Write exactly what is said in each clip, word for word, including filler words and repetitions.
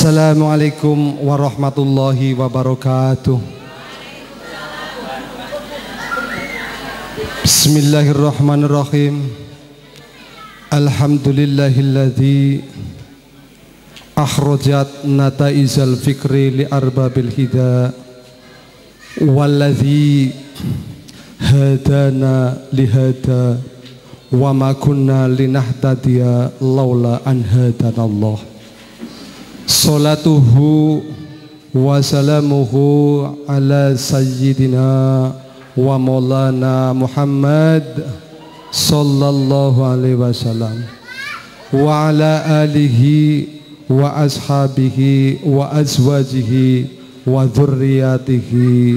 Assalamualaikum warahmatullahi wabarakatuh. Bismillahirrahmanirrahim. Alhamdulillahilladzi akhrajat nataizal fikri li arbabil hida walladzi hadana lihada wa ma kunna linahtadiya laula an hadanallah. Salatuhu wa salamuhu ala sayyidina wa maulana Muhammad sallallahu alaihi wasallam wa ala alihi wa ashabihi wa azwajihi wa dhurriyyatihi.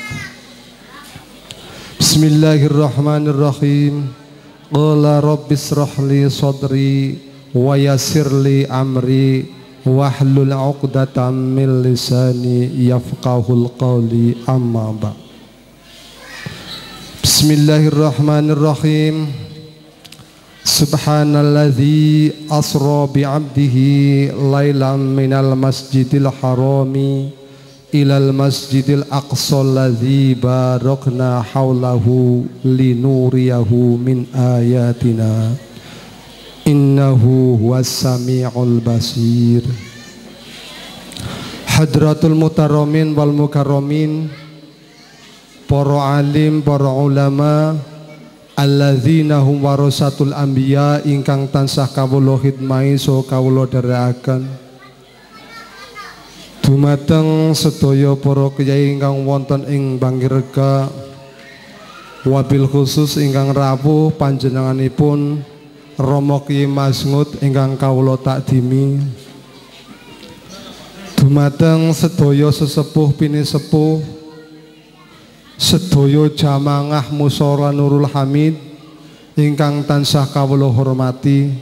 Bismillahirrahmanirrahim. Qala rabbis shrahli sadri wa yassirli amri wahlul 'uqdatam min lisani yafqahul qawli, amma ba'. Bismillahirrahmanirrahim. Subhanalladzi asra bi'abdihi lailan minal masjidil harami ilal masjidil aqsa alladzi barakna haulahu linuriyahu min ayatina innahu huwas sami'ul basir. Hadratul mutaramin wal mukarramin, para alim, para ulama, alladzina hum warasatul anbiya, ingkang tansah kawula khidmahi saha kawula dherekaken. Dumateng sedaya para kyai ingkang wonten ing Bangirega, wabil khusus ingkang rawuh panjenenganipun Rama Kyai Masngud ingkang kawula takdimi. Dumateng sedaya sesepuh pinisepuh, sedaya jamaah musala Nurul Hamid ingkang tansah kawula hormati.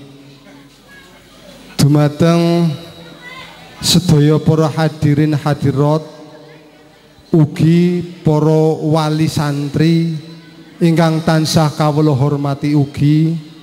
Dumateng sedaya para hadirin hadirat, ugi para wali santri ingkang tansah kawula hormati ugi.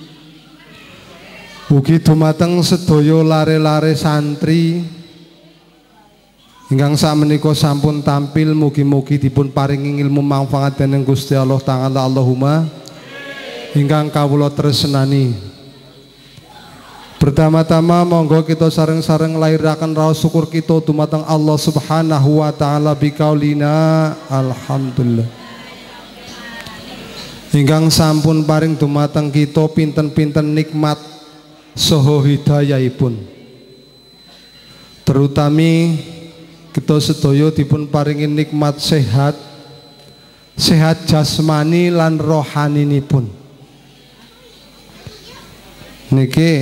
Ugi dumateng sedaya lare-lare santri ingkang sakmenika sampun tampil, mugi-mugi dipun paringi ilmu manfaat dening Gusti Allah Ta'ala. Allahumma ingkang kawula tresnani. Pertama-tama monggo kita sareng-sareng lairaken raos syukur kita dumateng Allah Subhanahu wa taala biqaulina alhamdulillah. Ingkang sampun paring dumateng kita pinten-pinten nikmat saha hidayahipun. Terutami kita sedaya dipun paringi nikmat sehat, sehat jasmani lan rohaninipun. Niki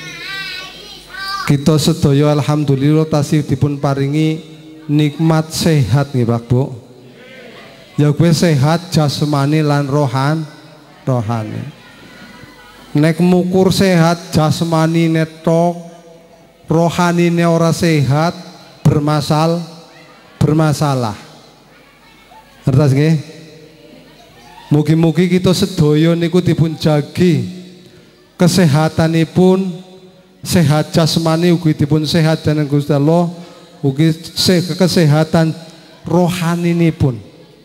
kita sedaya alhamdulillah tasih dipun paringi nikmat sehat nggih Pak Bu. Ya kuwi sehat jasmani lan rohan rohani. Nek mukur sehat jasmani netok, rohani ne ora sehat, bermasal bermasalah. Ngertos nggih? Mugi-mugi kita sedaya niku dipun jagi kesehatanipun, sehat jasmani ugi dipun sehat dening Gusti Allah, ugi kesehatan rohaninipun.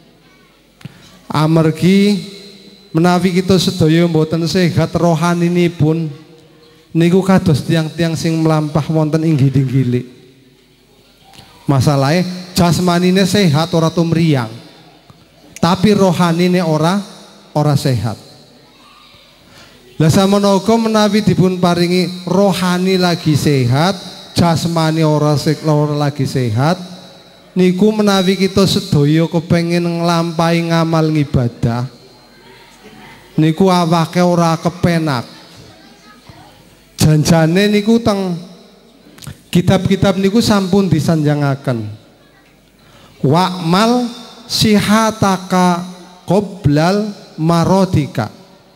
Amargi menawi kita sedaya mboten sehat rohaninipun niku kados tiang-tiang sing melampah wonten ing gili-gili. Masalahnya jasmanine sehat ora tumriyang, tapi rohanine ora ora sehat. Lah samangka menawi dipun paringi rohani lagi sehat, jasmani ora lagi sehat, niku menawi kita sedaya kepengin nglampahi ngamal ngibadah, niku awake ora kepenak. Janjane niku teng kitab-kitab niku sampun disanjangaken. Wa'mal sihataka qoblal marodika.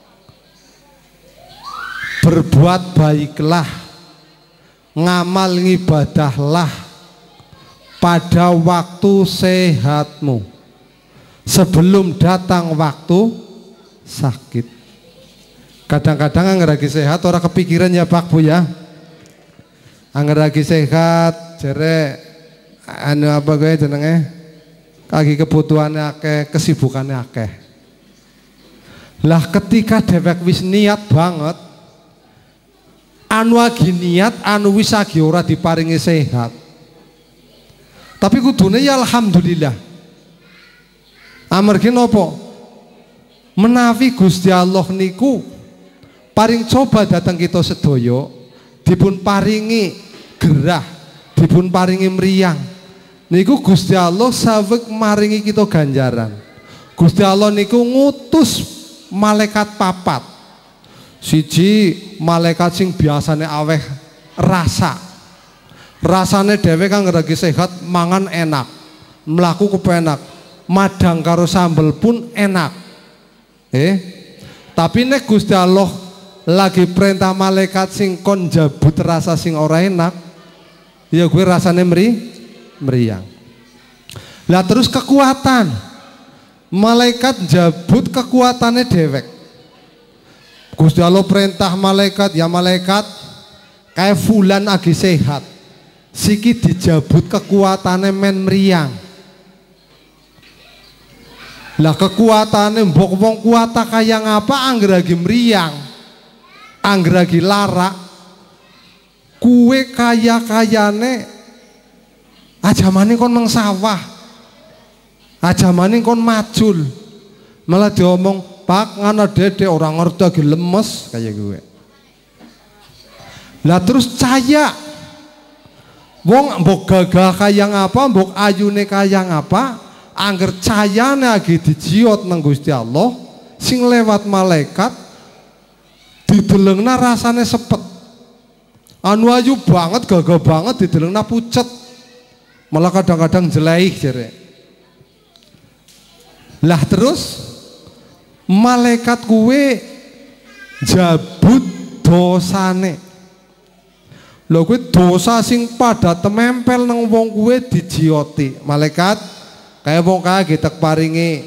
Berbuat baiklah, ngamal ngibadahlah pada waktu sehatmu, sebelum datang waktu sakit. Kadang-kadang nggak lagi sehat orang kepikiran ya Pak Bu ya. Angger lagi sehat jere anu apa gue jenenge kaki kebutuhannya akeh, kesibukannya akeh. Lah ketika dhewek wis niat banget anu lagi niat anu wis lagi ora diparingi sehat. Tapi kudune ya alhamdulillah. Amargi napa? Menawi Gusti Allah niku paring coba datang kita sedaya dipun paringi gerah, dipun paringi mriyang. Niku Gusti Allah saweg maringi kita ganjaran. Gusti Allah niku ngutus malaikat papat. Siji malaikat sing biasane aweh rasa. Rasane dhewe kang lagi sehat mangan enak. Mlaku kepenak. Madang karo sambel pun enak. Eh, tapi nek Gusti Allah lagi perintah malaikat sing kon jabut rasa sing ora enak, ya gue rasane meri meriang. Lah terus kekuatan malaikat jabut kekuatannya dewek. Gusti Allah perintah malaikat, ya malaikat kayak fulan lagi sehat, siki dijabut kekuatannya men meriang. Lah kekuatannya mbok wong kuata kaya ngapa angger lagi meriang. Anggragi lara kue kaya kayane aja maning kon mengsawah aja maning kon macul malah diomong pak ngana dede orang ngerti lagi lemes kayak gue. Lah terus caya wong mbok gagah kaya ngapa mbok ayune kaya ngapa angger cayane lagi dijiot nang Gusti Allah sing lewat malaikat didelengna rasane sepet anu ayu banget gagah banget didelengna pucet malah kadang-kadang jelek jere. Lah terus malaikat kuwe jabut dosane lho kuwe dosa sing pada temempel nang wong kuwe dijioti malaikat kaya wong kae tak paringi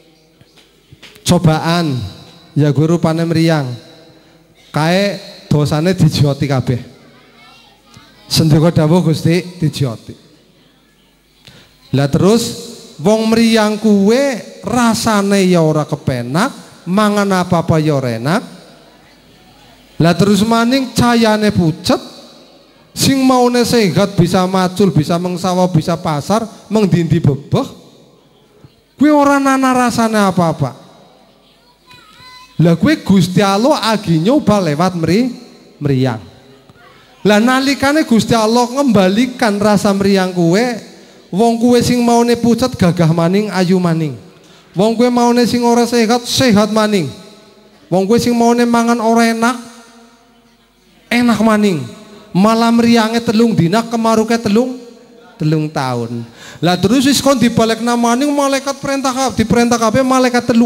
cobaan ya gue rupane mriyang kae dosane dijioti kabeh. Sendika dawuh Gusti dijioti. Lah terus wong mriyang kuwe rasane ya ora kepenak, mangan apa-apa ya ora enak. Lah terus maning cayane pucet, sing maune sehat bisa macul, bisa mengsawa, bisa pasar, mengdindi bebeh. Kuwi ora nana rasane apa-apa. Lah kue Gusti Allah agi nyoba lewat meri meriang. Lah nalikane Gusti Allah ngembalikan rasa meriang kue, wong kue sing maune pucet gagah maning ayu maning. Wong kue maune sing ora sehat sehat maning. Wong kue sing maune mangan ora enak enak maning. Malah meriange telung dina kemaruke telung telung tahun. Lah terus wis kon dibalekna maning malaikat perintah diperintah kabeh malaikat telu.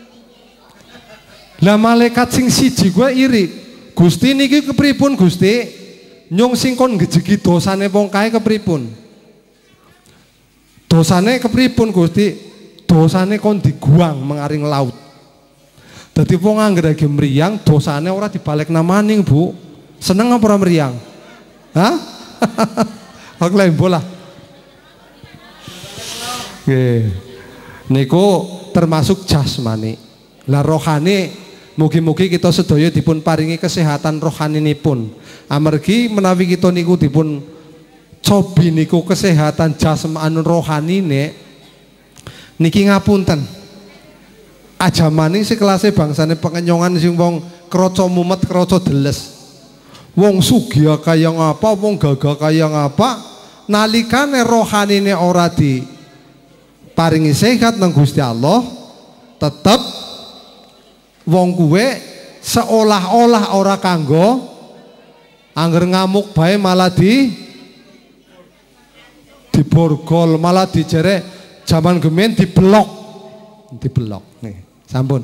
Lah malaikat sing siji gue iri. Gusti niki kepripun Gusti? Nyong sing kon ngejegi dosane wong kae kepripun? Dosane kepripun Gusti? Dosane kon diguang mengaring laut. Dadi wong angger lagi mriyang dosane ora dibalekna maning, Bu. Seneng apa ora mriyang? Hah? Aku lagi bola. Nggih. Niku termasuk jasmani. Lah rohani mugi-mugi kita sedaya dipun paringi kesehatan rohaninipun. Amargi menawi kita niku dipun cobi niku kesehatan jasmani rohanine niki ngapunten. Aja maning sekelase bangsane pengenyongan sing wong kroco mumet kroco deles. Wong sugih kaya ngapa, wong gagah kaya ngapa, nalikane rohanine ora di paringi sehat nang Gusti Allah, tetep wong kuwe seolah-olah ora kanggo angger ngamuk bae malah di diborgol malah dijere jaman gemen diblok diblok nih sampun.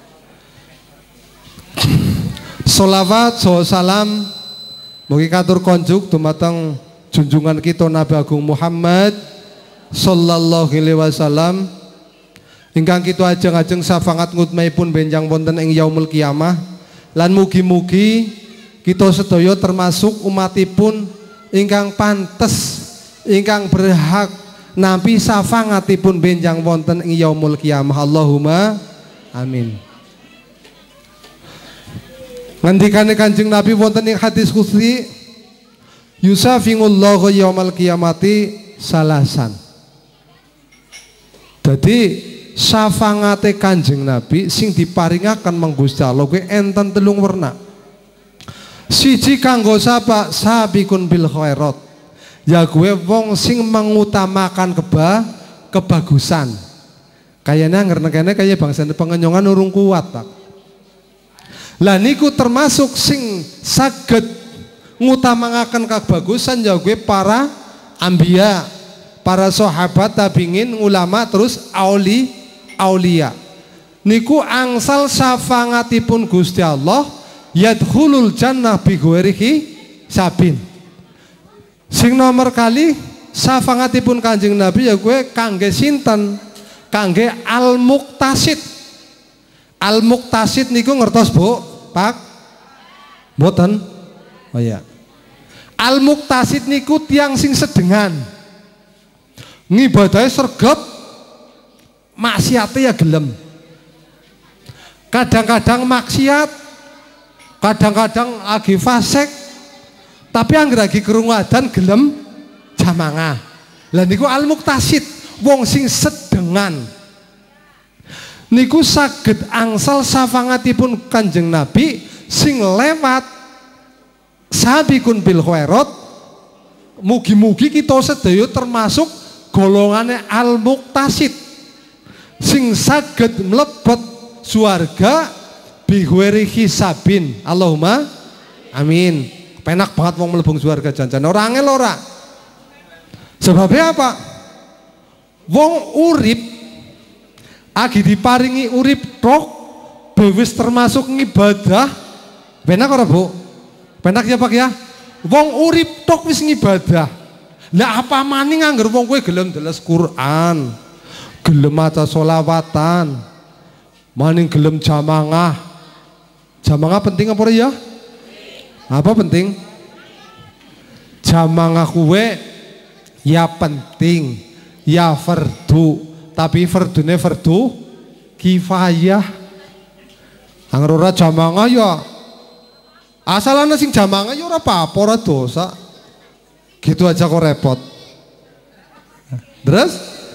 Sholawat salam mugi katur konjuk dumateng junjungan kita Nabi Agung Muhammad sallallahu alaihi wasallam ingkang kita ajeng-ajeng safangat ngutmaipun benjang wonten ing yaumul kiamah lan mugi-mugi kita sedaya termasuk umatipun ingkang pantes ingkang berhak nampi safangatipun benjang wonten ing yaumul qiyamah. Allahumma amin. Ngendikane Kanjeng Nabi wonten ing hadis qudsi, yusafingullahu yaumal qiyamati salasan. Jadi safangate Kanjeng Nabi sing diparingaken meng Gusti Allah kuwi enten telung werna. Siji kanggo sapa sabikun bil khairat, ya gue wong sing mengutamakan keba kebagusan. Kayaknya ngerti-ngerti kayak bangsa pengenyongan urung kuat tak. Lah niku termasuk sing saged ngutamakan kebagusan ya gue para ambia, para sahabat tabiin, ulama terus auli aulia. Niku angsal safangatipun Gusti Allah yadkhulul jannah bi ghairihi sabin. Sing nomor kali safangatipun Kanjeng Nabi ya gue kangge sinten? Kangge al muktasid. Al muktasid niku ngertos Bu, Pak? Mboten? Oh iya. Al muktasid niku tiang sing sedengan. Ngibadahe sregep, maksiate ya gelem. Kadang-kadang maksiat, kadang-kadang lagi fasik, tapi angger lagi krungu adzan gelem jamaah. Lah niku al muktasid, wong sing sedengan. Niku saged angsal safangatipun Kanjeng Nabi sing lewat sabikun bil khairat. Mugi-mugi kita sedaya termasuk golongane al muktasid sing saged mlebet swarga bi ghairi hisabin. Allahumma amin. Penak banget wong mlebu swarga janjan ora angel ora. Sebabnya apa? Wong urip agi diparingi urip tok bewis termasuk ngibadah. Penak ora Bu? Penak ya Pak ya? Wong urip tok wis ngibadah. Lah apa maning angger wong kowe gelem ndeles Quran, gelem maca sholawatan, maning gelem jamaah. Jamaah penting apa ya? Apa penting? Jamaah kuwe ya penting, ya fardu, tapi fardune fardu kifayah. Angger ora jamaah ya asal ana sing jamaah ya ora apa-apa, ora dosa. Gitu aja kok repot. Terus?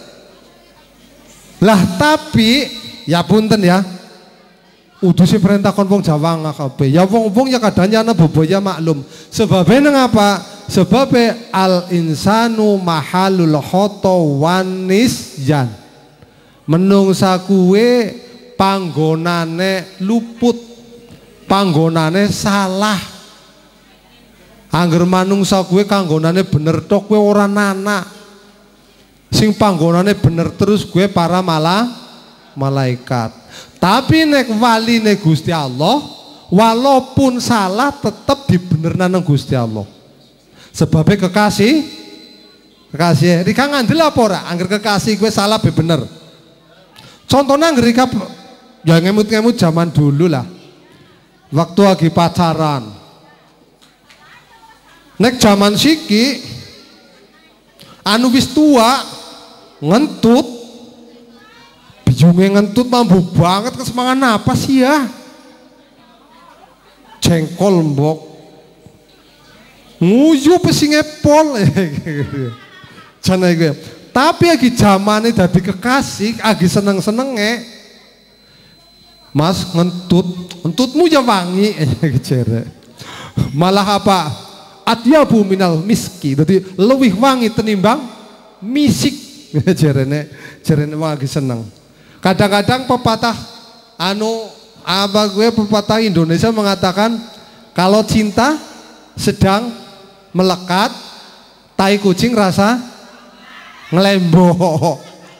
Lah tapi ya punten ya. Udah si perintah kon wong Jawa ngakabe. Ya wong-wong ya kadangnya ana boboya maklum. Sebabnya ngapa? Sebabnya al insanu mahalul khoto wanisyan. Menungsa kuwe panggonane luput, panggonane salah. Angger manungsa kuwe panggonane bener tok kuwe ora nana. Sing panggonane bener terus kuwe para malah malaikat. Tapi nek wali nek Gusti Allah, walaupun salah tetap dibenerna nang Gusti Allah. Sebabnya kekasih, kekasih. Rika ngandel apa ora? Angger kekasih gue salah be bener. Contohnya angger Rika ya ngemut-ngemut zaman dulu lah. Waktu lagi pacaran. Nek zaman siki, anu wis tua, ngentut. Bijunge ngentut mampu banget kesemangan apa sih ya? Jengkol mbok. Nguyu pesi ngepol. Jane gue. Tapi lagi zamane dadi kekasih, lagi seneng-senenge. Mas ngentut, ngentutmu ya wangi jere. Malah apa? Atyabu minal miski. Dadi luwih wangi tenimbang misik jerene, jerene lagi seneng. Kadang-kadang pepatah anu apa gue pepatah Indonesia mengatakan kalau cinta sedang melekat, tai kucing rasa ngelembok.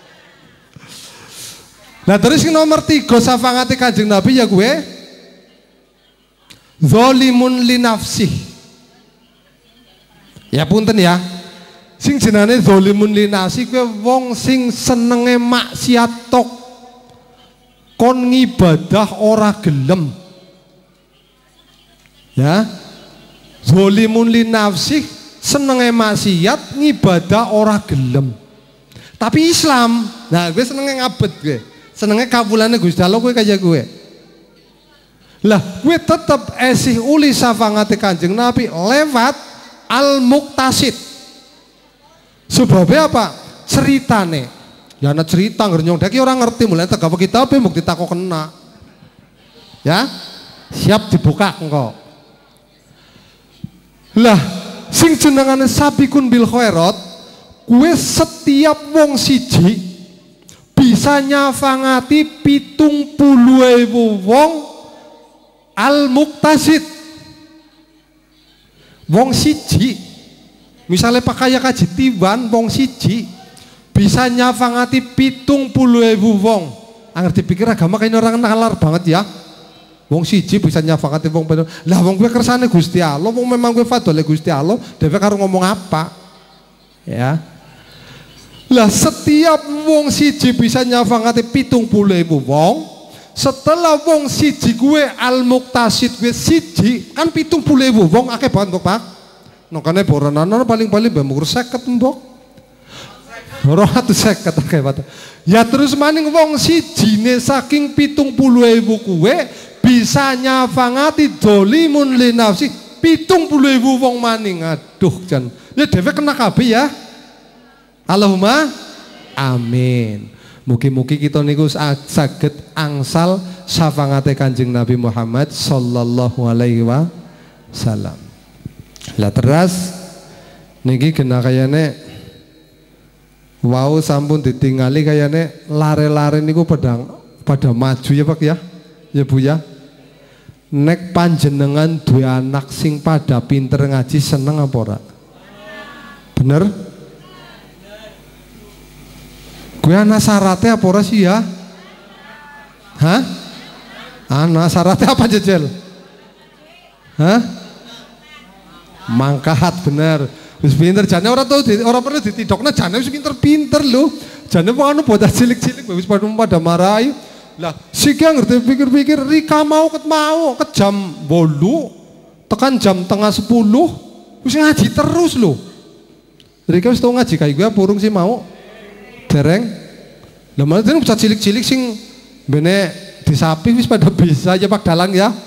Nah terus nomor tiga safangati Kanjeng Nabi ya gue zolimun li nafsih. Ya punten ya. Sing jenenge zolimun li nafsih gue wong sing senenge maksiat tok. Kon ngibadah ora gelem ya. Zolimun li nafsih senenge maksiat ngibadah ora gelem. Tapi Islam, nah gue senenge ngabet gue. Senenge kawulane Gusti Allah gue kaya gue. Lah gue tetep esih uli safangate Kanjeng Nabi lewat al-muqtasid. Sebabnya apa? Ceritane. Ya ana cerita ngernyong daki orang ngerti mulai tegawe kitab mbok ditakok kena. Ya? Siap dibuka engko. Lah sing jenengane sabikun bil khairat, kuwe setiap wong siji bisa nyafangati pitung puluh ewu wong al-muqtasid. Wong siji misalnya pakaya kaji tiban wong siji bisa nyafangati pitung puluh ewu wong. Angger dipikir agama kayaknya orang nalar banget ya. Wong siji bisa nyafangati wong bener. Lah wong gue kersane Gusti Allah, wong memang gue fadole Gusti Allah, dhewe karo ngomong apa? Ya. Lah setiap wong siji bisa nyafangati pitung puluh ewu wong. Setelah wong siji gue al-muqtasid gue siji kan pitung puluh ewu wong akeh banget Pak. Nokane boronana paling-paling bamur seket mbok. Roh atus seket akeh banget. Ya terus maning wong sijine saking pitung puluh ewu kuwe bisa nyafangati dolimun li nafsi pitung puluh ewu wong maning. Aduh jan ya dhewe kena kabeh ya. Allahumma amin. Mugi-mugi kita niku saged angsal syafangate Kanjeng Nabi Muhammad sallallahu alaihi wasallam. Lah teras niki kena kayane wau sampun ditingali kayane lare-lare niku pada pada maju ya Pak ya. Ya Bu ya. Nek panjenengan duwe anak sing pada pinter ngaji seneng apa ora? Bener? Gue anak syaratnya apa ora sih ya? Hah? Anak syaratnya apa jejel? Hah? Mangkat bener. Wis pinter jane ora tau ora perlu ditidokna jane wis pinter-pinter lho. Jane wong anu bocah cilik-cilik wis pada pada marahi. Lah siki ngerti pikir-pikir Rika mau ket mau ke jam bolu tekan jam tengah sepuluh wis ngaji terus lho. Rika wis tau ngaji kayak gue purung sih mau dereng. Lah malah dene bocah cilik-cilik sing bene disapi wis pada bisa aja Pak dalang ya.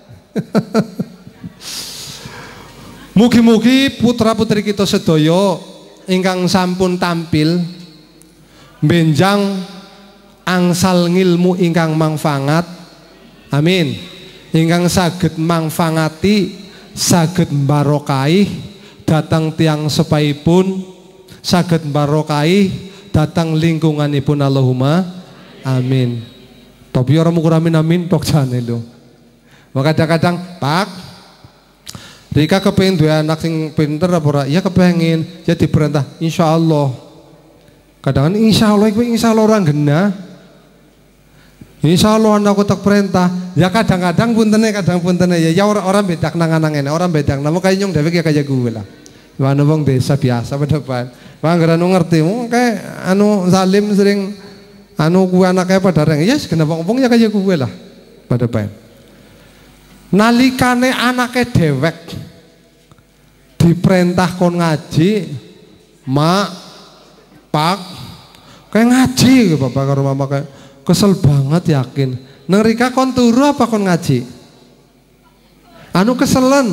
Mugi-mugi putra-putri kita sedaya ingkang sampun tampil benjang angsal ngilmu ingkang mangfangat. Amin. Ingkang saged mangfangati saged barokai datang tiang sepaipun saged barokai datang lingkunganipun Allahumma amin. Tapi orang mukuramin amin tok jane lho. Maka kadang-kadang Pak Rika kepengin duwe anak sing pinter apa ora? Ya kepengin. Ya diperintah insyaallah. Kadang-kadang insyaallah iku insyaallah ora genah. Insyaallah anakku tak perintah. Ya kadang-kadang puntene kadang puntene ya ya orang-orang bedak nangan-nangene, orang bedak namo kaya nyong dhewe kaya gue lah. Wana wong desa biasa pada depan. Mangger anu ngerti, kayak anu zalim sering anu gue anaknya pada reng. Ya yes, kenapa ngomong ya kaya gue lah pada depan. Nalikane anaknya dewek diperintah kon ngaji, mak, pak, kayak ngaji bapak karo mama kayak kesel banget yakin. Nang Rika kon turu apa kon ngaji? Anu keselen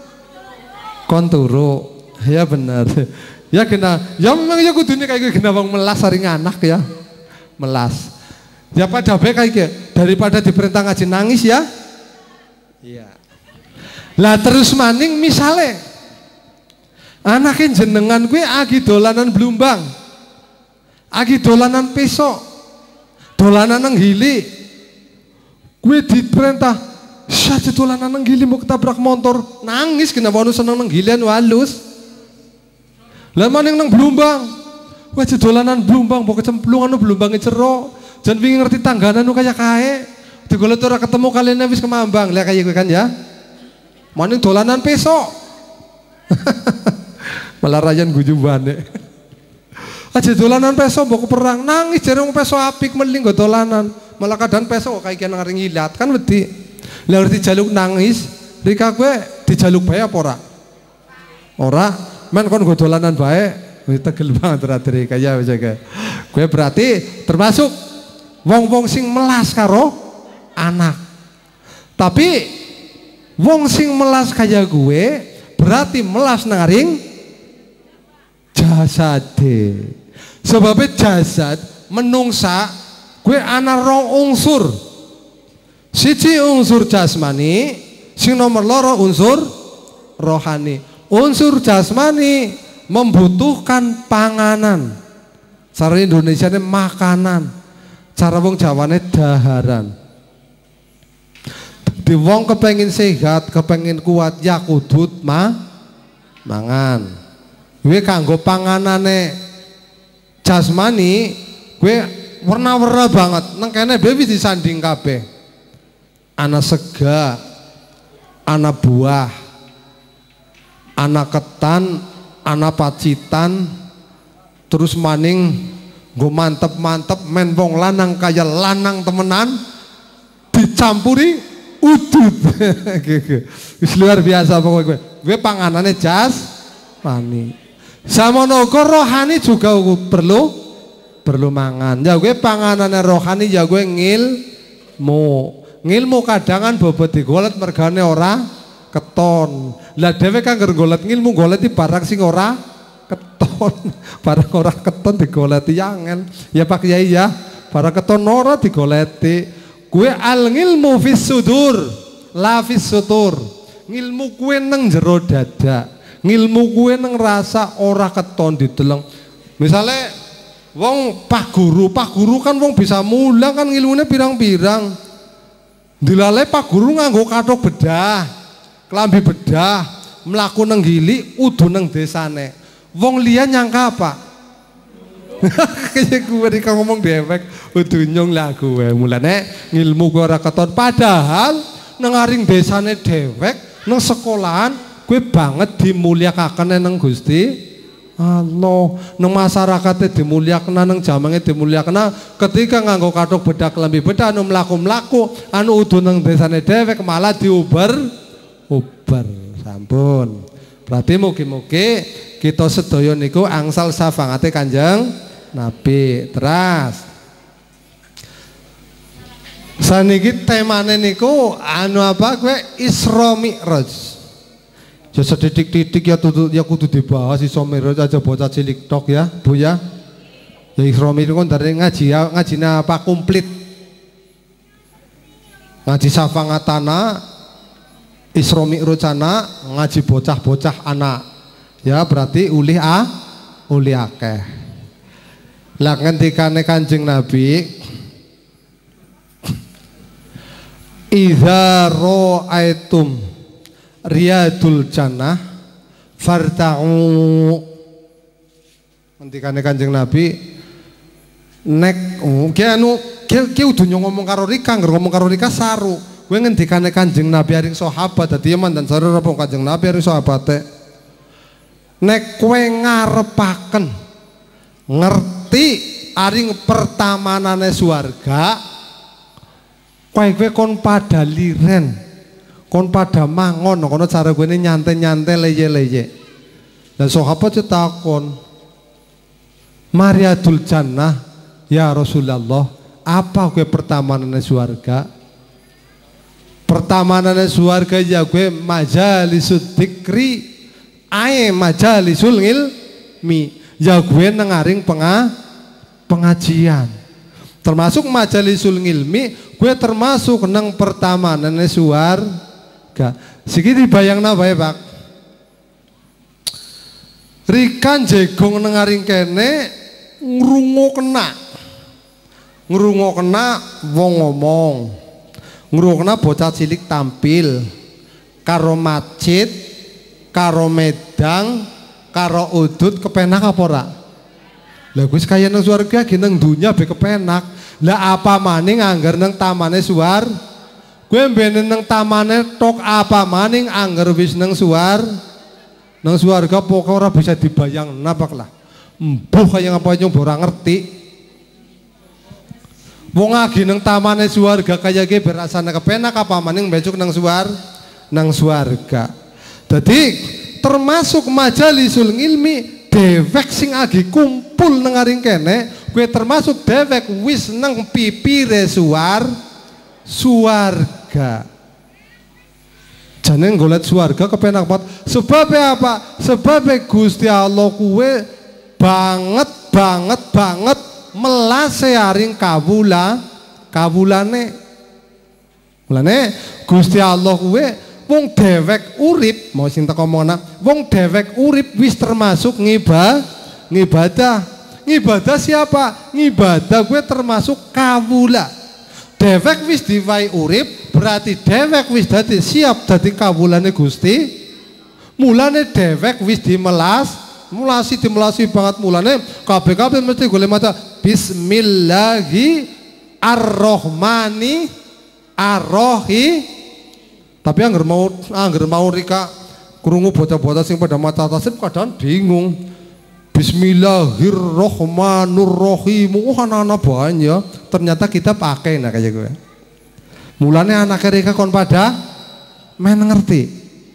kon turu. Ya benar. Ya kena. Ya memang ya kudune kayak kena wong melas saring anak ya. Melas. Ya pada baik kayak daripada diperintah ngaji nangis ya. Iya. Lah terus maning misale anakin jenengan gue agi dolanan blumbang, agi dolanan pesok, dolanan nang hili, gue diperintah saja dolanan nang hili mau ketabrak motor, nangis kenapa anu seneng nang hilian walus. Lah maning nang blumbang, gue dolanan blumbang mau kecemplung anu blumbangnya cero, jangan bingung ngerti tangganan anu kayak kae. Digolot ora ketemu kalian wis kemambang. Lah kaya gue kan ya. Maning dolanan pesok. Malah rayan gujubane. Aja dolanan pesok mbok perang nangis jare wong pesok apik meling go dolanan. Malah kadang pesok kaya kena ngaring ilat kan wedi. Lah ngerti jaluk nangis, Rika gue dijaluk bae apa ora? Ora. men kon go dolanan bae. Wis tegel banget radri kaya wis kae. Kowe berarti termasuk wong-wong sing melas karo anak. Tapi wong sing melas kaya gue berarti melas naring jasade. Sebabnya jasad menungsa gue ana rong unsur. Siji unsur jasmani, sing nomor loro unsur rohani. Unsur jasmani membutuhkan panganan. Cara Indonesia ini makanan. Cara wong Jawane daharan. Di wong kepengin sehat, kepengin kuat ya kudut ma mangan. Gue kanggo panganane jasmani, gue warna-warna banget. Nang kene baby disanding kabeh. Ana sega, ana buah, ana ketan, ana pacitan, terus maning gue mantep-mantep men wong lanang kaya lanang temenan dicampuri udut. Wis luar biasa pokoknya gue. Gue panganannya jas mani. Sama nogo rohani juga perlu perlu mangan. Ya gue panganannya rohani ya gue ngilmu. Ngilmu kadangan bobot digolet mergane ora keton. Lah dhewe kang golet ngilmu goleti barang sing ora keton. Barang ora keton digoleti yangen. Ya Pak Kiai ya, barang keton ora digoleti. Kue al ngilmu fis sudur, la fis sutur. Ngilmu kue neng jero dada. Ngilmu kue neng rasa ora keton dideleng. Misalnya wong pak guru, pak guru kan wong bisa mulang kan ngilmunya pirang-pirang. Dilale pak guru nganggo kathok bedah, kelambi bedah, mlaku nang gili, udu nang desane. Wong liya nyangka apa? Kayak gue di ngomong dewek, udu nyong lah gue. Mulane ngilmu gue ora keton. Padahal nang aring desane dewek, nang sekolahan, gue banget dimulyakaken nang Gusti Allah. Nang masyarakatnya dimulyakna, nang jamange dimulyakna. Ketika nganggo kathok bedah kelambi bedah anu mlaku-mlaku anu udu nang desane dhewek malah diuber uber. Sampun. Berarti mugi-mugi kita sedaya niku angsal safangate Kanjeng Nabi. Teras saniki temane niku anu apa kowe Isra Mi'raj. Ya sedidik-didik ya kudu ya kudu dibahas Isra Mi'raj aja bocah cilik tok ya, Bu ya. Ya Isra Mi'raj kon dari ngaji ya, ngajine apa komplit. Ngaji safangatana Isra Mi'raj ana, ngaji bocah-bocah anak. Ya berarti ulih a ulih akeh. Lah ngendikane Kanjeng Nabi idza ra'aitum riyadul jannah farta'u. Ngendikane Kanjeng Nabi nek ki anu ki udu ngomong karo Rika, ngomong karo Rika saru. Kowe ngendikane Kanjeng Nabi aring sahabat dadi mandan saru apa Kanjeng Nabi aring sahabate. Nek kowe ngarepaken ngerti aring pertamanane swarga, kowe kowe kon pada liren. Kon pada mangon, kono cara gue ini nyantai-nyantai leye-leye. Dan sahabat takon, Mariadul Jannah, ya Rasulullah, apa gue pertamanannya suarga? Pertamanannya suarga ya gue majalisul dzikri, ae majalisul ilmi, ya gue nengaring penga, pengajian. Termasuk majalisul ilmi, gue termasuk neng pertamanannya suarga. Siki dibayangna bae Pak. Rikan jegong nengaring kene ngrungokna. Ngrungokna wong ngomong. Ngrungokna bocah cilik tampil karo masjid, karo medang, karo udut kepenak apa ora? Lah wis kaya nang swarga ki nang dunya be kepenak. Lah apa maning anggar nang tamane suar? Gue mbene nang tamane tok apa maning anggar wis nang suar nang suarga pokok ora bisa dibayang napak lah. Embuh kaya ngapa nyong ora ngerti. Wong lagi nang tamane suarga kaya ge berasane kepenak apa maning besok nang suar nang suarga. Dadi termasuk majalisul ilmi dewek sing agi kumpul nang aring kene kowe termasuk dewek wis nang pipire suar suarga. Jane golek suarga kepenak banget. Sebabnya apa? Sebabnya Gusti Allah kuwe banget banget banget melase aring kawula kawulane. Mulane Gusti Allah kuwe wong dewek urip, mau sing teko omongna, wong dewek urip wis termasuk ngibah ngibadah. Ngibadah siapa? Ngibadah kuwe termasuk kawula. Dewek wis diwai urip berarti dewek wis dadi siap dadi kawulane Gusti. Mulane dewek wis dimelas, mulasi dimelasi banget. Mulane kabeh-kabeh mesti golek maca bismillahi ar-rahmani ar-rahim. Tapi angger mau angger mau rika krungu bocah-bocah sing pada maca tasbih kadang bingung. Bismillahirrahmanirrahim. Oh anak-anak banyak. Ternyata kita pakai nah kayak gue. Mulane anak mereka kon pada main ngerti.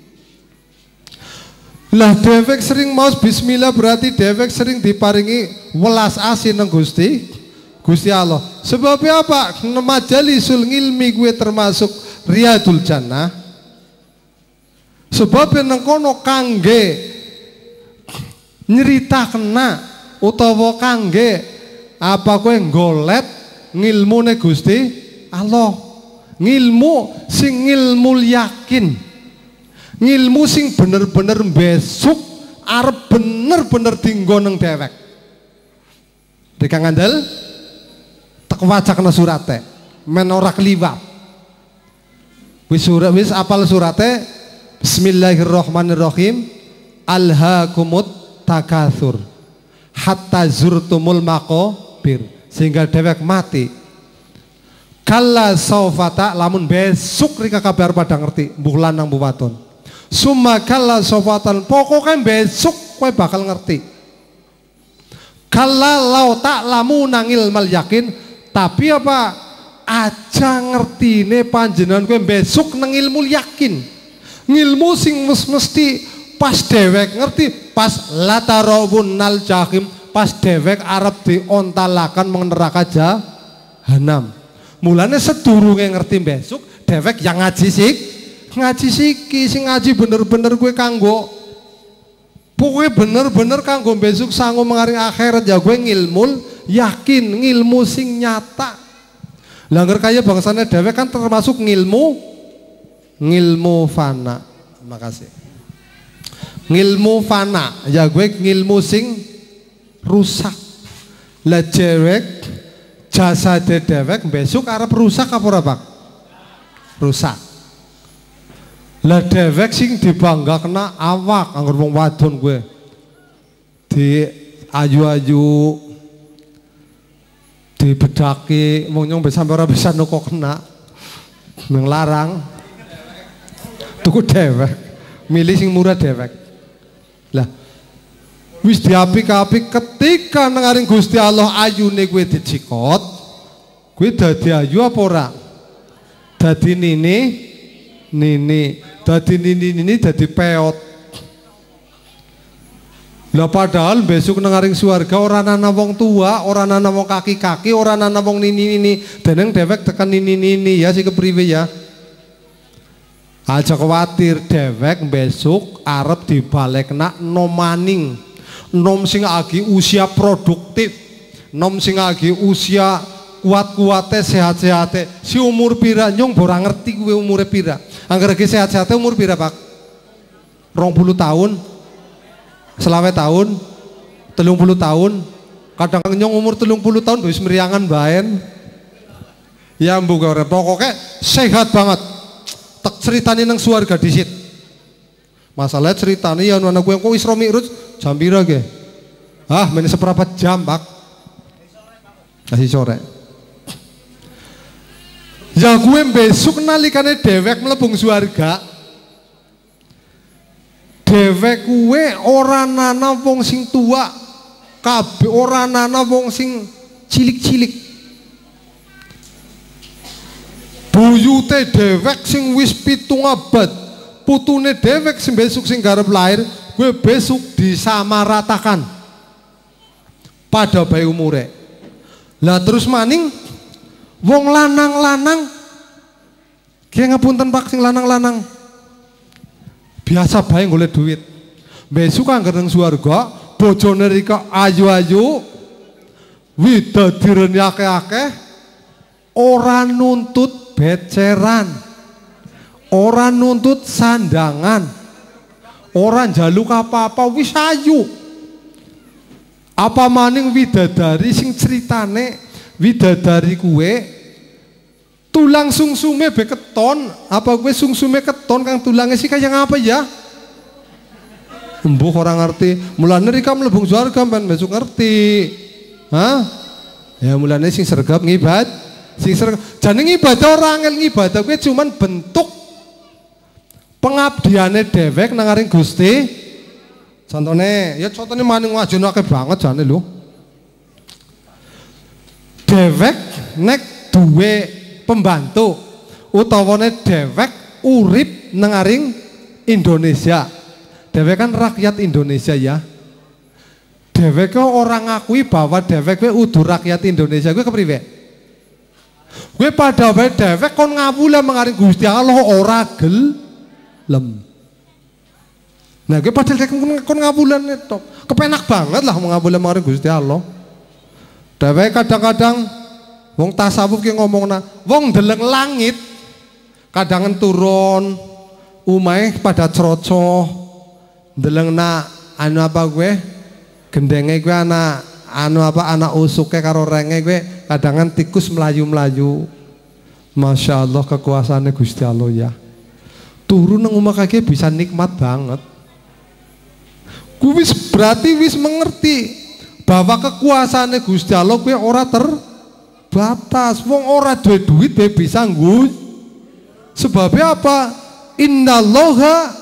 Lah dewek sering maos bismillah berarti dewek sering diparingi welas asih nang Gusti Gusti Allah. Sebabnya apa? Majalisul ilmi gue termasuk Riyadul Jannah. Sebabnya nang kono kangge nyerita kena utawa kangge apa kowe golek ngilmune Gusti Allah, ngilmu sing ngilmu yakin, ngilmu sing bener-bener besok arep bener-bener dinggo nang dewek. Dika ngandel tak wacakna surate men ora kliwat. Wis surat wis apal surate Bismillahirrahmanirrahim. Alhaakumut takatsur hatta zurtumul maqabir, sehingga dewek mati. Kalla saufata lamun besok rika kabar pada ngerti mbuh lanang mbuh wadon. Summa kalla saufatan pokoknya besok kowe bakal ngerti. Kalla lau tak lamu nangil mal yakin, tapi apa aja ngertine panjenengan kowe besok nang ilmu yakin. Ngilmu sing mesti pas dewek ngerti, pas latarobun nal jahim, pas dewek arep diontalakan meng neraka jahanam. Mulane sedurunge ngerti besok dewek yang ngaji sik ngaji siki sing ngaji bener-bener gue kanggo pokoknya bener-bener kanggo besok sanggup mengaring akhirat ya gue ngilmul yakin ngilmu sing nyata. Langgar kaya bangsane dewek kan termasuk ngilmu ngilmu fana. Terima kasih. Ngilmu fana ya gue ngilmu sing rusak. Lah dewek jasa dewek besok arep rusak apa ora Pak? Rusak. Lah dewek sing dibangga kena awak anggur wong wadon gue di ayu-ayu di bedaki wong nyong sampe ora bisa noko kena nang larang tuku dewek milih sing murah dewek. Lah wis diapik-apik ketika nang aring Gusti Allah ayune kowe dicikot, kowe dadi ayu apa ora? Dadi nini nini, dadi nini nini dadi peot. Lah padahal besok nang aring swarga ora ana wong tua, ora ana wong kaki-kaki, ora ana wong nini nini, deneng dewek tekan nini nini ya si kepriwe ya. Aja khawatir dewek besok arep dibalekna nom maning. Nom sing lagi usia produktif, nom sing lagi usia kuat-kuate sehat-sehate. Si umur pira nyong ora ngerti kowe umure pira. Angger ge sehat-sehate umur pira Pak? rong puluh tahun, selawe tahun, telung puluh tahun. Kadang nyong umur telung puluh tahun wis meriangan baen. Ya mbuh ora pokoke sehat banget. Tak ceritane nang swarga disit. Masalah ceritane ya anak gue kok Isra Mi'raj jam pira ge? Ah, men seperempat jam, Pak. Kasih sore. Ya gue besok nalikane dewek mlebung swarga. Dewek gue ora nana wong sing tua, kabeh ora nana wong sing cilik-cilik. Buyute dewek sing wis pitung abad, putune dewek sing besok sing garep lahir gue besok disamaratakan pada bayi umure. Lah terus maning wong lanang-lanang ki ngapunten Pak sing lanang-lanang biasa bae golek duit. Besok angger nang swarga bojone rika ayu-ayu widadari akeh-akeh ora nuntut beceran, ora nuntut sandangan, ora njaluk apa-apa wis ayu. Apa maning widadari sing ceritane widadari kuwe tulang sungsume be keton, apa kuwe sungsume keton kang tulange sih kaya ngapa ya? Embuh orang ngerti, mulane rika mlebung swarga ben besok ngerti. Hah? Ya mulane sing sregep ngibad, sing sregep jane ngibadah ora angel ngibadah kuwi cuman bentuk pengabdiane dhewek nang ngaring Gusti. Contone, ya contone maning wajone akeh banget jane lho. Dhewek nek duwe pembantu utawane dhewek urip nang ngaring Indonesia. Dhewek kan rakyat Indonesia ya. Dhewek kok orang ngakui bahwa dhewek kuwi udu rakyat Indonesia kuwi kepriwe? Kuwi padha wae dhewek kon ngawula mengaring Gusti Allah ora gelem. Nah, kuwi padahal dhewek kon ngawulan tok. Kepenak banget lah ngawula mengaring Gusti Allah. Dhewek kadang-kadang wong tasawuf ki ngomongna, wong ndeleng langit kadang turun umahe pada cerocoh. Ndeleng na anu apa gue gendenge gue anak anu apa anak usuke karo renge gue kadangan tikus melayu-melayu. Masya Allah kekuasaannya Gusti Allah ya. Turun nang omah kaki bisa nikmat banget. Gue wis berarti wis mengerti bahwa kekuasaannya Gusti Allah gue ora terbatas. Wong ora duwe duit be bisa ngguyu. Sebabnya apa? Innallaha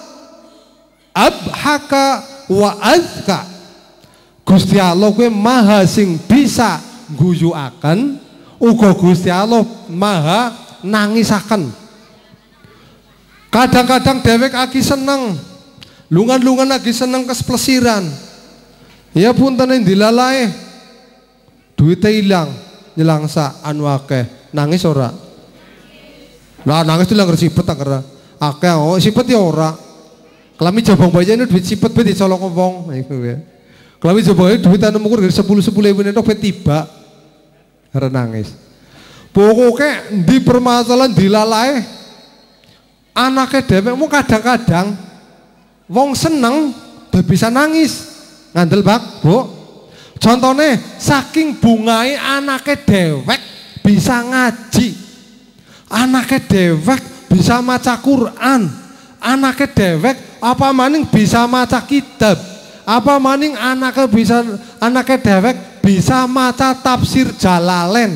abhaka wa azka. Gusti Allah kuwi maha sing bisa guyuaken, uga Gusti Allah maha nangisaken. Kadang-kadang dhewek lagi seneng lungan-lungan lagi seneng kesplesiran, ya puntene dilalae duitnya hilang nyelangsa anu akeh nangis ora? Lah nangis itu langgar sipet akeh akeh oh sipet ya ora. Kelami jabang bayi ini duit sipet be dicolong wong iku ya. Kelami jabang bayi duit anu mukur sepuluh sepuluh ribu netok be tiba. Karena nangis. Pokoknya di permasalahan dilalai anaknya dhewek mu kadang-kadang wong seneng be bisa nangis. Ngandel Pak, Bu. Contohnya saking bungai anaknya dhewek bisa ngaji. Anaknya dhewek bisa maca Quran. Anaknya dhewek apa maning bisa maca kitab, apa maning anaknya bisa anaknya dewek bisa maca tafsir Jalalain.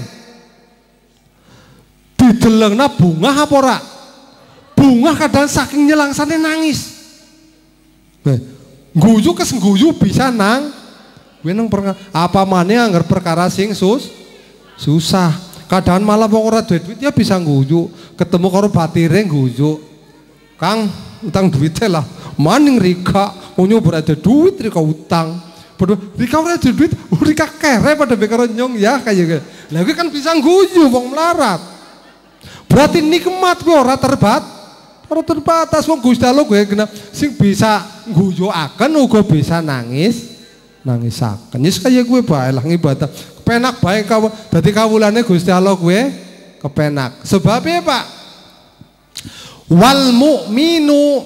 Didelengna bunga apa ora? Bunga kadang saking nyelangsane nangis. Guyu kes guyu bisa nang, gue nang apa maning anggar perkara sing sus susah. Kadang malah wong ora duwe duit ya bisa guyu, ketemu karo batire guyu. Kang utang duitnya lah maning Rika punya berada duit Rika utang pada Rika berada duit Rika kere pada bekar nyong ya kayak gitu lagi kan bisa nguyu wong melarat berarti nikmat gue ora terbat ora terbatas wong Gusti Allah gue kena sing bisa nguyu akan uga bisa nangis nangis akan yes kayak gue bae lah ibadah kepenak bae kau dadi kawulane Gusti Allah gue kepenak sebabnya Pak wal mu'minu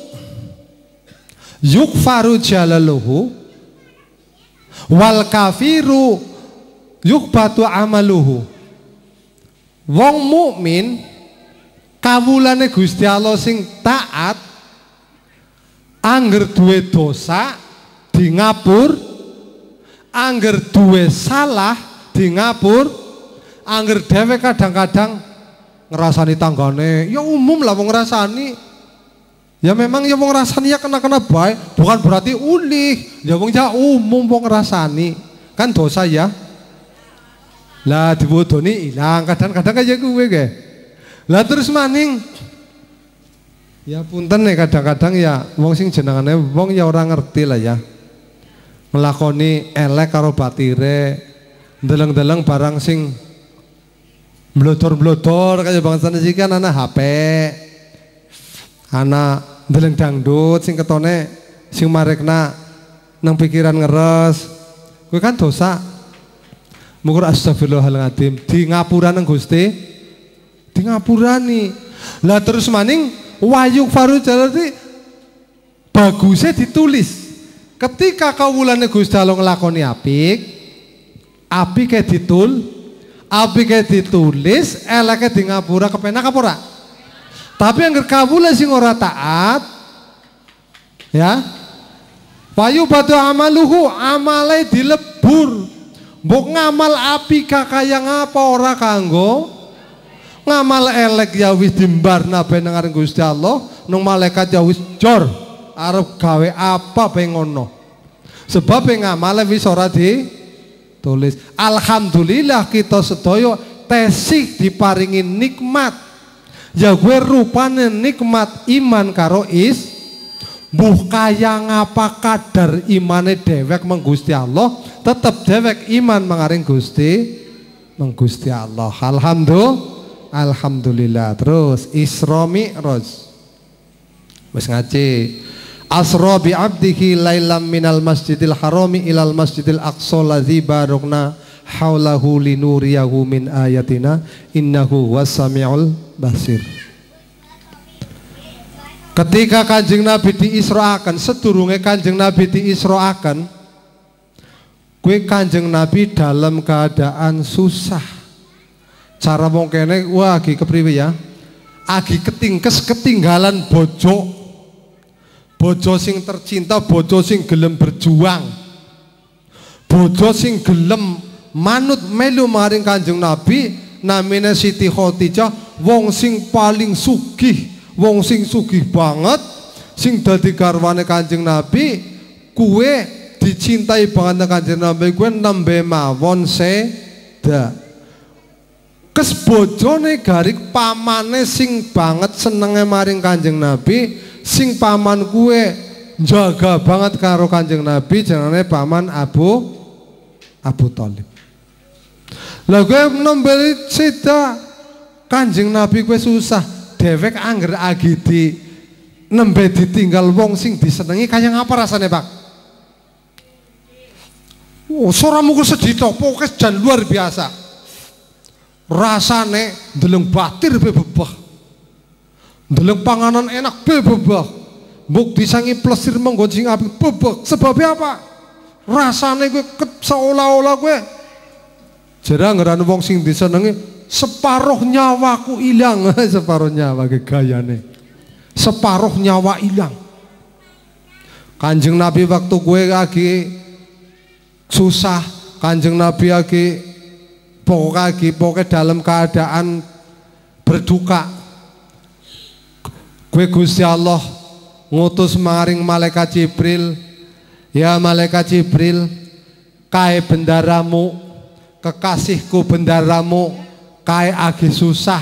yukfaru jalaluhu wal kafiru yukbatu amaluhu. Wong mukmin kawulane Gusti Allah sing taat angger duwe dosa di ngapur, angger duwe salah di ngapur, angger dhewe kadang-kadang ngerasani tanggane ya umum lah wong ngerasani ya memang ya wong ngerasani ya kena-kena baik bukan berarti ulih ya wong ya umum wong ngerasani kan dosa ya lah dibodoni hilang kadang-kadang kayak gue ke lah terus maning Ya punten nih kadang-kadang ya wong sing jenengane wong ya orang ngerti lah ya. Ngelakoni elek karo batire, ndeleng-ndeleng barang sing blodor-blodor kaya bangsa iki kan ana H P. Ana ndeleng dangdut sing ketone sing marekna nang pikiran ngeres. Kuwi kan dosa. Mukur astagfirullahaladzim di ngapura nang Gusti. Di ngapurani. Lah terus maning Wahyu Faru Jalati bagusnya ditulis ketika kawulane Gusti Allah nglakoni apik apik kayak ditul apik kayak ditulis eleke di ngapura kepenak apa ora tapi angger kawula sing ora taat ya Wahyu batu amaluhu amale dilebur mbok ngamal apik kaya ngapa ora kanggo ngamal elek ya wis dimbarna ben nang Gusti Allah nang malaikat ya wis jor arep gawe apa bae ngono sebab ngamal wis ora ditulis. Alhamdulillah kita sedaya tesih diparingi nikmat ya gue rupane nikmat iman karo is mbuh kaya ngapa kadar imane dewek meng Gusti Allah tetep dewek iman mengaring Gusti meng Gusti Allah. Alhamdulillah Alhamdulillah. Terus Isra Mi'raj wis ngaji asra bi abdihi lailam minal masjidil harami ilal masjidil aqsa ladzi barakna haulahu linuriyahu min ayatina innahu wassamiul basir. Ketika Kanjeng Nabi diisroakan sedurunge Kanjeng Nabi diisroakan kuwi Kanjeng Nabi dalam keadaan susah. Cara wong kene wah agi kepriwe ya agi ketingkes ketinggalan bojo bojo sing tercinta bojo sing gelem berjuang bojo sing gelem manut melu maring Kanjeng Nabi namine Siti Khadijah wong sing paling sugih wong sing sugih banget sing dadi garwane Kanjeng Nabi kuwe dicintai banget Kanjeng Nabi kuwe nembe mawon seda kes bojone garik pamane sing banget senenge maring Kanjeng Nabi sing paman kue jaga banget karo Kanjeng Nabi jenenge paman Abu Abu Thalib. Lah kowe nombeli seda Kanjeng Nabi kue susah dewek angger agi di nembe ditinggal wong sing disenengi kaya ngapa rasane Pak? Oh, soramu ku sedih to, pokoknya jan luar biasa. Rasane ndeleng batir be bebah ndeleng panganan enak be bebah mbok disangi plesir menggon sing apik bebah sebabnya apa rasane kowe seolah-olah kowe jarang ngeran wong sing disenengi separuh nyawaku ilang separuh nyawa ke gayane separuh nyawa ilang. Kanjeng Nabi waktu kowe lagi susah Kanjeng Nabi lagi pokoknya lagi pokoknya dalam keadaan berduka gue Gusti Allah ngutus maring malaikat Jibril ya malaikat Jibril kae bendaramu kekasihku bendaramu kae agi susah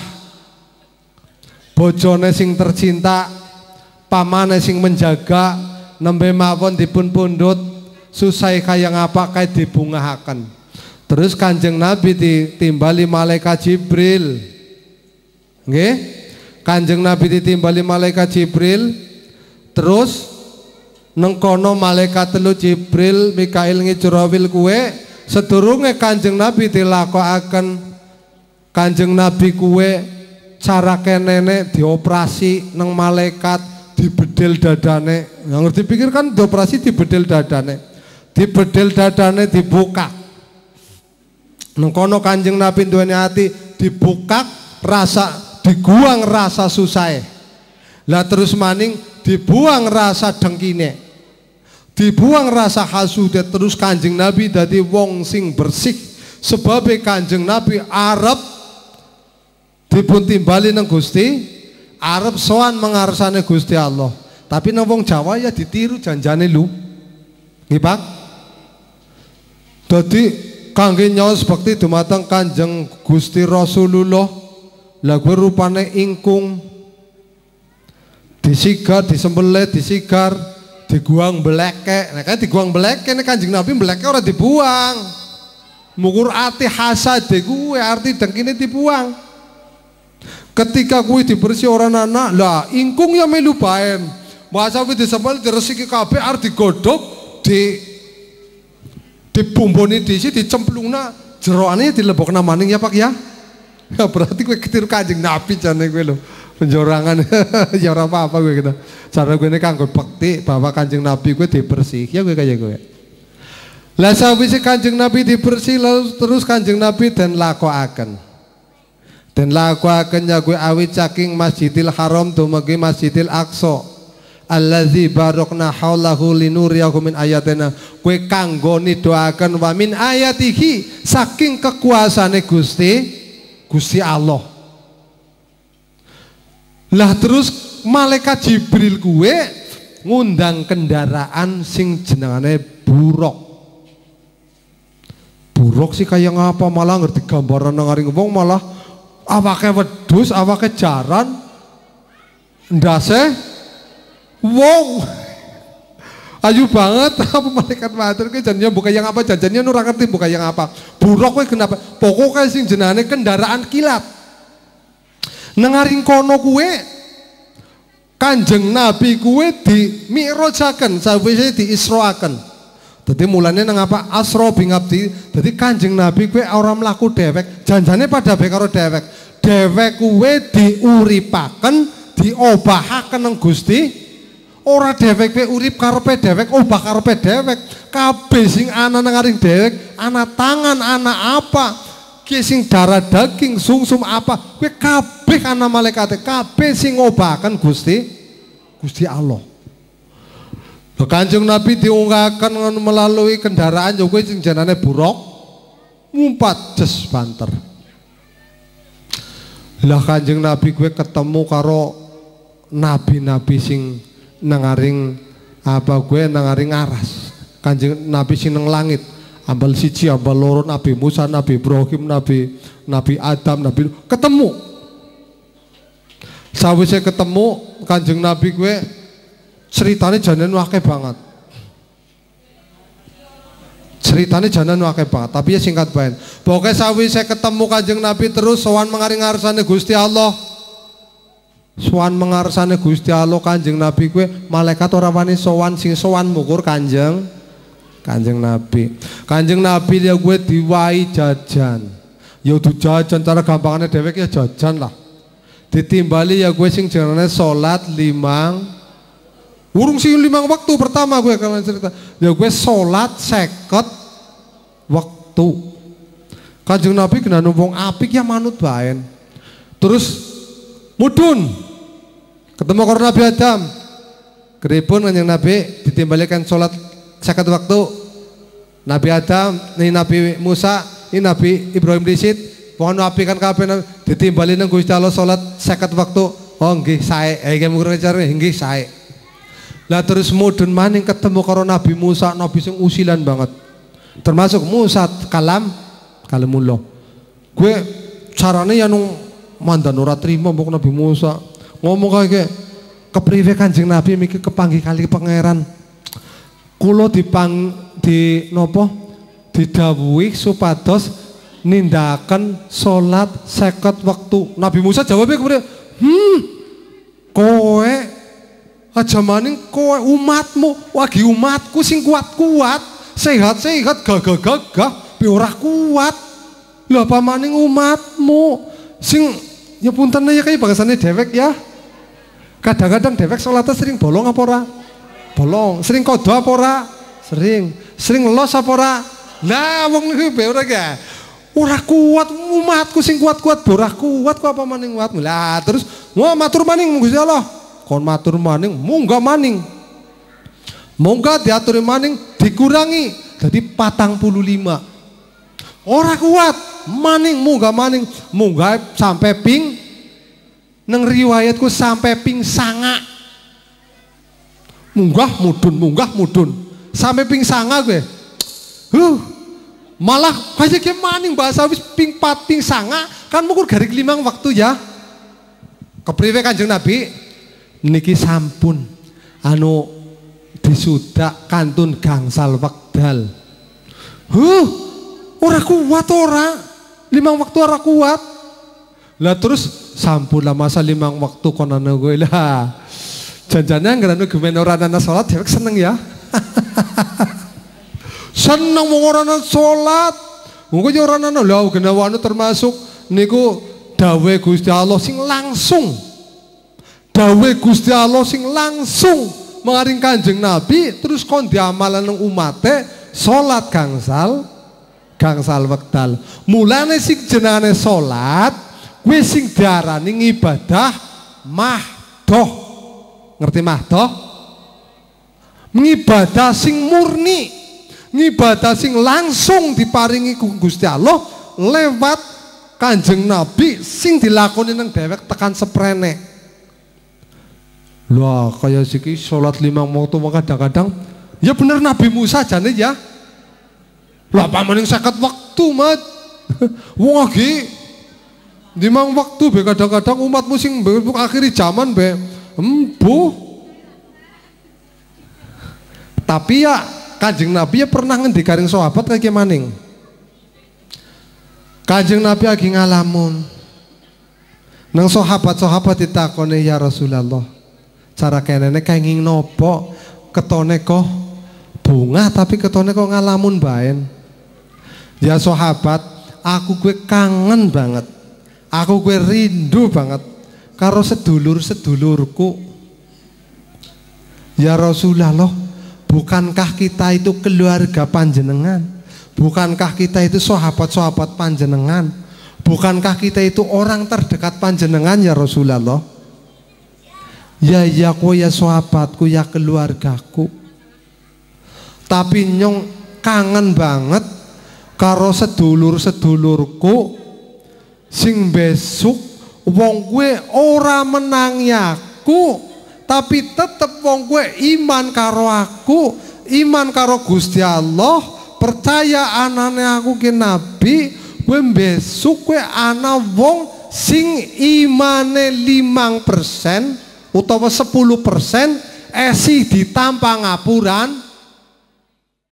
bojone sing tercinta pamane sing menjaga nembe mawon dipun pundhut susah kaya ngapa kae dibungahaken. Terus Kanjeng Nabi ditimbali malaikat Jibril. Nggih? Kanjeng Nabi ditimbali malaikat Jibril. Terus neng kono malaikat telu Jibril, Mikail ngijrawil kuwe sedurunge Kanjeng Nabi dilakokaken Kanjeng Nabi kuwe cara kenene dioperasi neng malaikat dibedel dadane. Yang ngerti pikir kan dioperasi dibedel dadane. Dibedel dadane dibuka. Nengkono Kanjeng Nabi duweni ati dibuka rasa diguang rasa susah. Lah terus maning dibuang rasa dengkine. Dibuang rasa hasude terus Kanjeng Nabi dadi wong sing bersih sebab Kanjeng Nabi arep dipun timbali nang Gusti arep sowan mengarsane Gusti Allah. Tapi nang wong Jawa ya ditiru janjane lu. Nggih Pak. Dadi kangge nyaos bekti dumateng Kanjeng Gusti Rasulullah lah gue rupane ingkung disigar, disembelih, disigar, diguang beleke. Nah kan diguang beleke nek Kanjeng Nabi beleke ora dibuang. Mukur ati hasad kuwe arti dengkine dibuang. Ketika kuwi dibersih orang anak, lah ingkung ya melu baen. Masa kuwi disembelih diresiki kabeh arep digodhog, di dibumboni disi dicemplungna jeroane dilebokna maning ya Pak ya. Ya berarti kowe ketiru Kanjeng Nabi jane kowe lho. Penjorangan ya ora apa-apa kowe gitu. Cara kowe ini kanggo bekti bahwa Kanjeng Nabi kowe dibersih ya kowe kaya kowe. Lah sawise Kanjeng Nabi dibersih lalu terus Kanjeng Nabi den lakokaken. Den lakokaken ya kowe awit saking Masjidil Haram dumugi Masjidil Aqsa. Allazi barokna haulahu linuriyahu min ayatina. Kowe kanggo nidoaken wa min ayatihi saking kekuasaane Gusti Gusti Allah. Lah terus malaikat Jibril kuwe ngundang kendaraan sing jenengane buruk. Buruk sih kayak ngapa malah ngerti gambaran nang ngaring wong malah awake wedhus, awake jaran, ndase wong. Ayu banget apa malaikat matur ki janjinya buka yang apa janjinya ora ngerti buka yang apa. Buruk kuwi kenapa? Pokoknya sing jenengane kendaraan kilat. Nengaring kono kuwe Kanjeng Nabi kuwe di mi'rajaken sawise di isroaken. Dadi mulane nang apa asra bin abdi. Dadi Kanjeng Nabi kuwe ora mlaku dhewek, janjane pada bae karo dhewek. Dhewek kuwe diuripaken, diobahaken nang Gusti. Ora dhewek kuwe urip karepe dhewek, obah karepe dhewek. Kabeh sing ana nang ngaring dhewek, ana tangan, ana apa? Ki sing darah daging sungsum apa kowe kabeh ana malaikate kabeh sing ngobahaken Gusti Gusti Allah. Lho Kanjeng Nabi diungkaken melalui kendaraan yo kowe sing jenenge buruk ngumpat jes banter. Lah Kanjeng Nabi kowe ketemu karo nabi-nabi sing nangaring apa kowe nangaring aras. Kanjeng Nabi sing nang langit. Ambal siji, ambal loro, Nabi Musa, Nabi Ibrahim, Nabi Nabi Adam, Nabi ketemu. Sawise ketemu Kanjeng Nabi gue ceritane janen akeh banget. Ceritane janen akeh banget, tapi ya singkat bae. Pokoke sawise ketemu Kanjeng Nabi terus sowan mengaring ngarsane Gusti Allah. Sowan mengarsane Gusti Allah Kanjeng Nabi gue malaikat ora wani sowan sing sowan mukur Kanjeng Kanjeng Nabi. Kanjeng Nabi dia gue diwai jajan. Ya udah jajan cara gampangane dhewek ya jajan lah. Ditimbali ya gue sing jenenge salat limang. Urung sing limang waktu pertama gue kalau cerita. Ya gue salat seket waktu. Kanjeng Nabi kena numpung apik ya manut baen. Terus mudun. Ketemu karo Nabi Adam. Keripun Kanjeng Nabi ditimbalikan salat seket waktu. Nabi Adam, ini Nabi Musa, ini Nabi Ibrahim disit. Mohon apikan kabeh ditimbali nang Gusti Allah salat seket waktu. Oh nggih sae. Eh iki mung carane nggih sae. Lah terus mudun maning ketemu karo Nabi Musa, nabi sing usilan banget. Termasuk Musa kalam kalamullah. Gue carane ya nung mandan ora trima mbok Nabi Musa. Ngomong kaya kepriwe Kanjeng Nabi mikir kepanggih kali pangeran. Kulo dipang di nopo didhawuhi supados nindakan salat seket waktu. Nabi Musa jawabnya kemudian, hmm, kowe aja maning kowe umatmu, wagi umatku sing kuat-kuat, sehat-sehat, gagah-gagah, pi ora kuat. Lha apa maning umatmu sing ya punten ya kaya bangsane dhewek ya. Kadang-kadang dhewek salatnya sering bolong apa ora? Bolong. Sering kodo apa ora? Sering. Sering los apa ora? Lah wong niku be ora ga. Ora kuat umatku sing kuat-kuat ora kuat kok apa maning umatmu. Lah terus mau matur maning Gusti Allah. Kon matur maning munggah maning. Munggah diaturi maning dikurangi jadi patang puluh lima. Ora kuat maning munggah maning munggah sampai ping nang riwayatku sampai ping sanga. Munggah mudun munggah mudun sampai ping sanga gue. Huh. Malah kayak kayak maning bahasa wis ping pat ping sanga kan mukur garik limang waktu ya. Kepriwe Kanjeng Nabi niki sampun anu disudak kantun gangsal wekdal. Huh, ora kuat ora. Limang waktu ora kuat. Lah terus sampun lah masa limang waktu konane gue lah. Janjane anggaran gemen ora ana salat dhewek seneng ya. Seneng wong ora ana salat. Monggo ya ora ana lha genawane termasuk niku dawuh Gusti Allah sing langsung. Dawuh Gusti Allah sing langsung maring Kanjeng Nabi terus kon diamalan nang umate salat gangsal gangsal wekdal. Mulane sing jenenge salat kuwi sing diarani ibadah mahdoh. Ngerti mahdoh? Ngibadah sing murni, ngibadah sing langsung diparingi Gusti Allah lewat Kanjeng Nabi sing dilakoni nang dhewek tekan seprene. Lah kaya siki salat limang waktu kadang-kadang ya bener Nabi Musa jane ya. Lah pamaning seket waktu mat. Wong lagi limang waktu be kadang-kadang umatmu sing akhiri zaman be embuh. Tapi ya Kanjeng Nabi ya pernah ngendikaring sahabat kaya maning. Kanjeng Nabi lagi ngalamun. Nang sahabat-sahabat ditakoni ya Rasulullah. Cara kenene kenging nopo ketone kok bunga tapi ketone kok ngalamun baen. Ya sahabat, aku gue kangen banget. Aku gue rindu banget karo sedulur-sedulurku. Ya Rasulullah, bukankah kita itu keluarga panjenengan? Bukankah kita itu sahabat-sahabat panjenengan? Bukankah kita itu orang terdekat panjenengan ya Rasulullah? Ya ya ku ya sahabatku ya keluargaku. Tapi nyong kangen banget karo sedulur-sedulurku sing besok wong gue ora menangi aku tapi tetep wong gue iman karo aku, iman karo Gusti Allah, percaya anane aku ki nabi, gue besok gue ana wong sing imane limang persen utawa sepuluh persen esi ditampa ngapuran